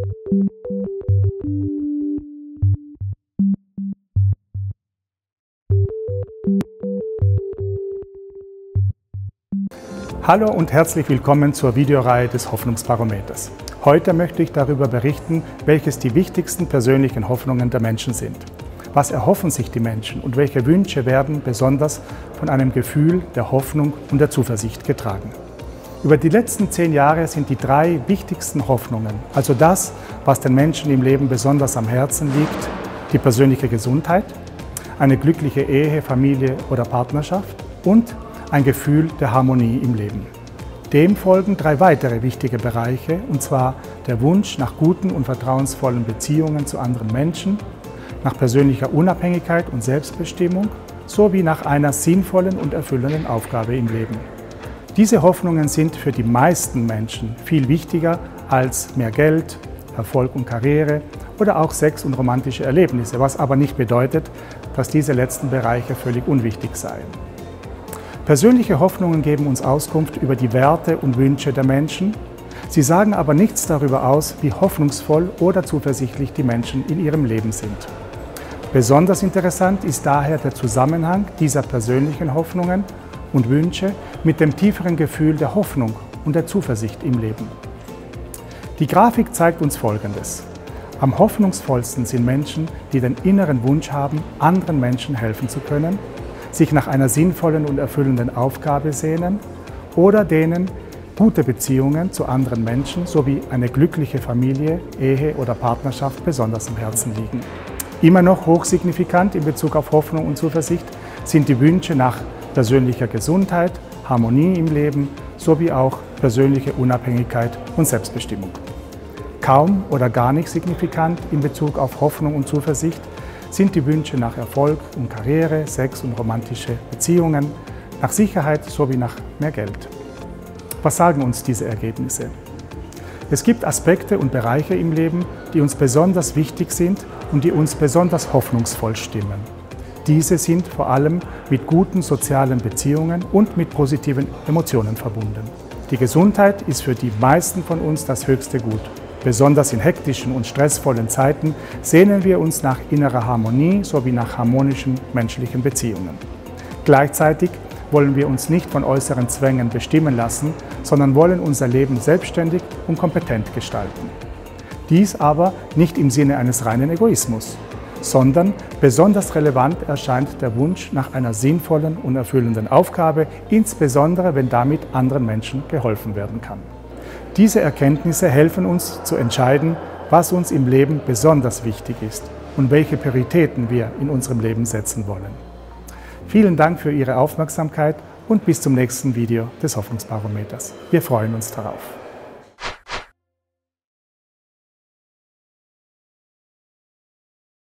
Hallo und herzlich willkommen zur Videoreihe des Hoffnungsbarometers. Heute möchte ich darüber berichten, welches die wichtigsten persönlichen Hoffnungen der Menschen sind. Was erhoffen sich die Menschen und welche Wünsche werden besonders von einem Gefühl der Hoffnung und der Zuversicht getragen? Über die letzten 10 Jahre sind die 3 wichtigsten Hoffnungen, also das, was den Menschen im Leben besonders am Herzen liegt, die persönliche Gesundheit, eine glückliche Ehe, Familie oder Partnerschaft und ein Gefühl der Harmonie im Leben. Dem folgen 3 weitere wichtige Bereiche, und zwar der Wunsch nach guten und vertrauensvollen Beziehungen zu anderen Menschen, nach persönlicher Unabhängigkeit und Selbstbestimmung sowie nach einer sinnvollen und erfüllenden Aufgabe im Leben. Diese Hoffnungen sind für die meisten Menschen viel wichtiger als mehr Geld, Erfolg und Karriere oder auch Sex und romantische Erlebnisse, was aber nicht bedeutet, dass diese letzten Bereiche völlig unwichtig seien. Persönliche Hoffnungen geben uns Auskunft über die Werte und Wünsche der Menschen. Sie sagen aber nichts darüber aus, wie hoffnungsvoll oder zuversichtlich die Menschen in ihrem Leben sind. Besonders interessant ist daher der Zusammenhang dieser persönlichen Hoffnungen und Wünsche mit dem tieferen Gefühl der Hoffnung und der Zuversicht im Leben. Die Grafik zeigt uns Folgendes. Am hoffnungsvollsten sind Menschen, die den inneren Wunsch haben, anderen Menschen helfen zu können, sich nach einer sinnvollen und erfüllenden Aufgabe sehnen oder denen gute Beziehungen zu anderen Menschen sowie eine glückliche Familie, Ehe oder Partnerschaft besonders am Herzen liegen. Immer noch hochsignifikant in Bezug auf Hoffnung und Zuversicht sind die Wünsche nach persönlicher Gesundheit, Harmonie im Leben sowie auch persönliche Unabhängigkeit und Selbstbestimmung. Kaum oder gar nicht signifikant in Bezug auf Hoffnung und Zuversicht sind die Wünsche nach Erfolg und Karriere, Sex und romantische Beziehungen, nach Sicherheit sowie nach mehr Geld. Was sagen uns diese Ergebnisse? Es gibt Aspekte und Bereiche im Leben, die uns besonders wichtig sind und die uns besonders hoffnungsvoll stimmen. Diese sind vor allem mit guten sozialen Beziehungen und mit positiven Emotionen verbunden. Die Gesundheit ist für die meisten von uns das höchste Gut. Besonders in hektischen und stressvollen Zeiten sehnen wir uns nach innerer Harmonie sowie nach harmonischen menschlichen Beziehungen. Gleichzeitig wollen wir uns nicht von äußeren Zwängen bestimmen lassen, sondern wollen unser Leben selbstständig und kompetent gestalten. Dies aber nicht im Sinne eines reinen Egoismus, sondern besonders relevant erscheint der Wunsch nach einer sinnvollen und erfüllenden Aufgabe, insbesondere wenn damit anderen Menschen geholfen werden kann. Diese Erkenntnisse helfen uns zu entscheiden, was uns im Leben besonders wichtig ist und welche Prioritäten wir in unserem Leben setzen wollen. Vielen Dank für Ihre Aufmerksamkeit und bis zum nächsten Video des Hoffnungsbarometers. Wir freuen uns darauf.